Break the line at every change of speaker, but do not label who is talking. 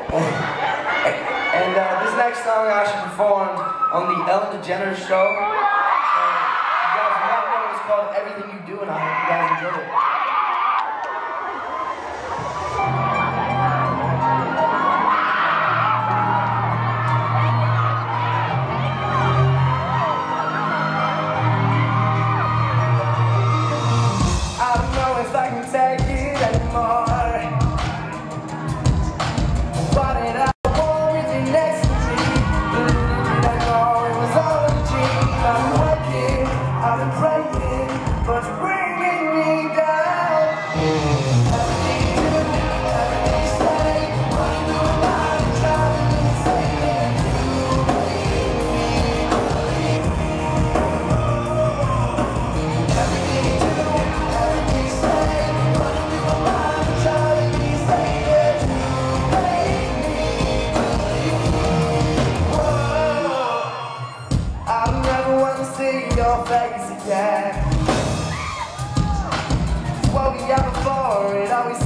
And this next song I actually performed on the Ellen DeGeneres show. So you guys might know it's called Everything You Do, and I hope you guys enjoy it. I don't know if I can take it anymore. What did I want with you next to me? Did I know it was all a dream? I'm working, I've been praying, but you're bringing me down. Everything you do, everything you say, what you do about it, trying to say that you believe me. Everything you do, everything you say, what you do about it, trying to say that you believe me. I never want to see your face again. What we had before, it always